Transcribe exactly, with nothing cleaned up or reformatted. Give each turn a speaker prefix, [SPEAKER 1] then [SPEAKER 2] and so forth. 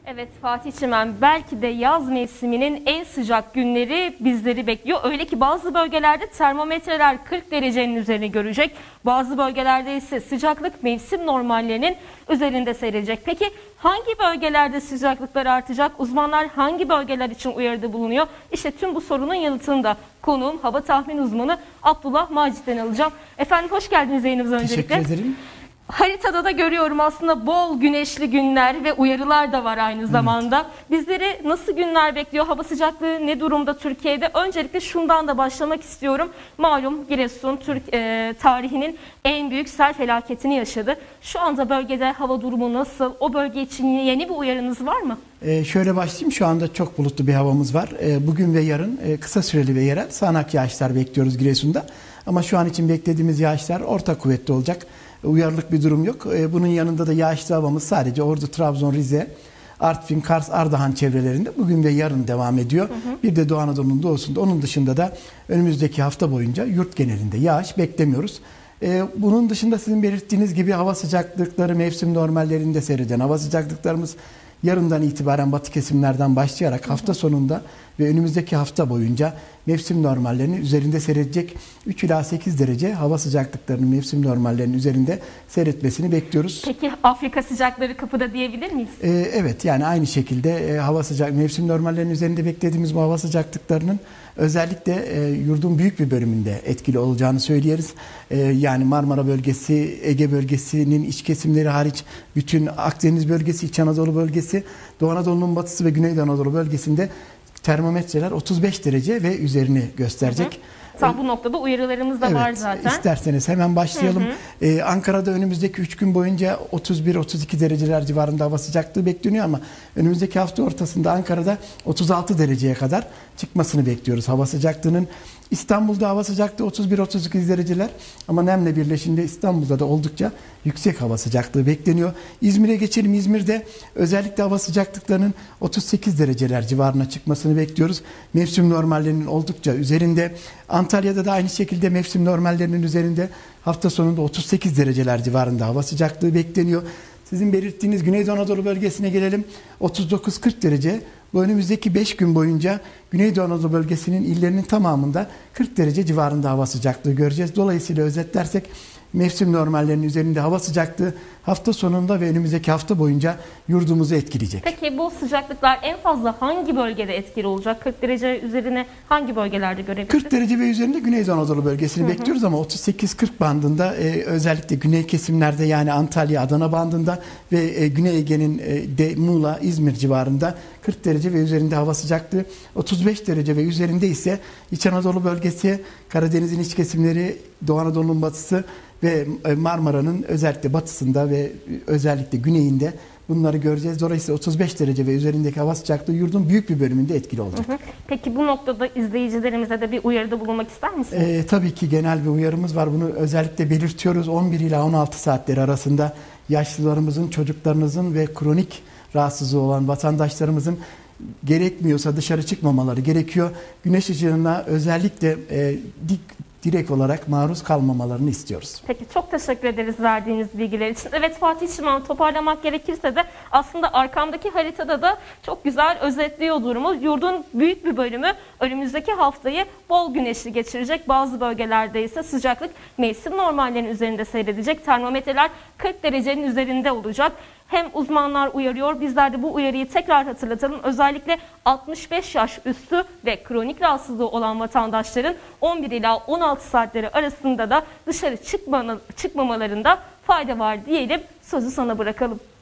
[SPEAKER 1] Evet Fatih Çimen, belki de yaz mevsiminin en sıcak günleri bizleri bekliyor. Öyle ki bazı bölgelerde termometreler kırk derecenin üzerine görecek. Bazı bölgelerde ise sıcaklık mevsim normallerinin üzerinde seyredecek. Peki hangi bölgelerde sıcaklıklar artacak? Uzmanlar hangi bölgeler için uyarıda bulunuyor? İşte tüm bu sorunun yanıtını da konuğum hava tahmin uzmanı Abdullah Macit'ten alacağım. Efendim hoş geldiniz yayınımıza öncelikle.
[SPEAKER 2] Teşekkür ederim.
[SPEAKER 1] Haritada da görüyorum aslında bol güneşli günler ve uyarılar da var aynı zamanda. Evet. Bizleri nasıl günler bekliyor? Hava sıcaklığı ne durumda Türkiye'de? Öncelikle şundan da başlamak istiyorum. Malum Giresun Türk e, tarihinin en büyük sel felaketini yaşadı. Şu anda bölgede hava durumu nasıl? O bölge için yeni bir uyarınız var mı?
[SPEAKER 2] Ee, şöyle başlayayım. Şu anda çok bulutlu bir havamız var. Ee, bugün ve yarın e, kısa süreli ve yerel sağanak yağışlar bekliyoruz Giresun'da. Ama şu an için beklediğimiz yağışlar orta kuvvetli olacak. Uyarılık bir durum yok. Bunun yanında da yağışlı havamız sadece Ordu, Trabzon, Rize, Artvin, Kars, Ardahan çevrelerinde bugün ve yarın devam ediyor. Hı hı. Bir de Doğu Anadolu'nun doğusunda. Onun dışında da önümüzdeki hafta boyunca yurt genelinde yağış beklemiyoruz. Bunun dışında sizin belirttiğiniz gibi hava sıcaklıkları mevsim normallerinde seyreden hava sıcaklıklarımız yarından itibaren batı kesimlerden başlayarak hafta sonunda ve önümüzdeki hafta boyunca mevsim normallerinin üzerinde seyredecek. üç ila sekiz derece hava sıcaklıklarının mevsim normallerinin üzerinde seyretmesini bekliyoruz.
[SPEAKER 1] Peki Afrika sıcakları kapıda diyebilir miyiz?
[SPEAKER 2] Ee, evet, yani aynı şekilde e, hava sıcak mevsim normallerinin üzerinde beklediğimiz bu hava sıcaklıklarının özellikle e, yurdun büyük bir bölümünde etkili olacağını söyleriz. E, yani Marmara bölgesi, Ege bölgesinin iç kesimleri hariç bütün Akdeniz bölgesi, İç Anadolu bölgesi, Doğu Anadolu'nun batısı ve Güneydoğu Anadolu bölgesinde termometreler otuz beş derece ve üzerini gösterecek. Hı hı.
[SPEAKER 1] Tam bu noktada uyarılarımız da
[SPEAKER 2] evet,
[SPEAKER 1] var zaten.
[SPEAKER 2] İsterseniz hemen başlayalım.
[SPEAKER 1] Hı hı.
[SPEAKER 2] Ee, Ankara'da önümüzdeki üç gün boyunca otuz bir otuz iki dereceler civarında hava sıcaklığı bekleniyor ama önümüzdeki hafta ortasında Ankara'da otuz altı dereceye kadar çıkmasını bekliyoruz hava sıcaklığının. İstanbul'da hava sıcaklığı otuz bir otuz iki dereceler ama nemle birleşince İstanbul'da da oldukça yüksek hava sıcaklığı bekleniyor. İzmir'e geçelim. İzmir'de özellikle hava sıcaklıklarının otuz sekiz dereceler civarına çıkmasını bekliyoruz. Mevsim normallerinin oldukça üzerinde. Antalya'da da aynı şekilde mevsim normallerinin üzerinde hafta sonunda otuz sekiz dereceler civarında hava sıcaklığı bekleniyor. Sizin belirttiğiniz Güneydoğu Anadolu bölgesine gelelim. otuz dokuz kırk derece. Bu önümüzdeki beş gün boyunca Güneydoğu Anadolu bölgesinin illerinin tamamında kırk derece civarında hava sıcaklığı göreceğiz. Dolayısıyla özetlersek mevsim normallerinin üzerinde hava sıcaklığı hafta sonunda ve önümüzdeki hafta boyunca yurdumuzu etkileyecek.
[SPEAKER 1] Peki bu sıcaklıklar en fazla hangi bölgede etkili olacak? kırk derece üzerine hangi bölgelerde görebiliriz?
[SPEAKER 2] kırk derece ve üzerinde Güneydoğu Anadolu bölgesini
[SPEAKER 1] hı hı.
[SPEAKER 2] bekliyoruz ama otuz sekiz kırk bandında e, özellikle güney kesimlerde yani Antalya, Adana bandında ve e, Güney Ege'nin e, de Muğla, İzmir civarında kırk derece ve üzerinde hava sıcaklığı, otuz beş derece ve üzerinde ise İç Anadolu bölgesi, Karadeniz'in iç kesimleri, Doğu Anadolu'nun batısı ve Marmara'nın özellikle batısında ve özellikle güneyinde bunları göreceğiz. Dolayısıyla otuz beş derece ve üzerindeki hava sıcaklığı yurdun büyük bir bölümünde etkili olacak. Hı hı.
[SPEAKER 1] Peki bu noktada izleyicilerimize de bir uyarıda bulunmak ister misiniz?
[SPEAKER 2] Ee, tabii ki genel bir uyarımız var. Bunu özellikle belirtiyoruz. on bir ila on altı saatleri arasında yaşlılarımızın, çocuklarınızın ve kronik rahatsızlığı olan vatandaşlarımızın gerekmiyorsa dışarı çıkmamaları gerekiyor. Güneş ışığına özellikle e, dik direkt olarak maruz kalmamalarını istiyoruz.
[SPEAKER 1] Peki çok teşekkür ederiz verdiğiniz bilgiler için. Evet Fatih Çimen, toparlamak gerekirse de aslında arkamdaki haritada da çok güzel özetliyor durumu. Yurdun büyük bir bölümü önümüzdeki haftayı bol güneşli geçirecek. Bazı bölgelerde ise sıcaklık mevsim normallerinin üzerinde seyredecek. Termometreler kırk derecenin üzerinde olacak. Hem uzmanlar uyarıyor, bizler de bu uyarıyı tekrar hatırlatalım. Özellikle altmış beş yaş üstü ve kronik rahatsızlığı olan vatandaşların on bir ila on altı saatleri arasında da dışarı çıkmamalarında fayda var diyelim. Sözü sana bırakalım.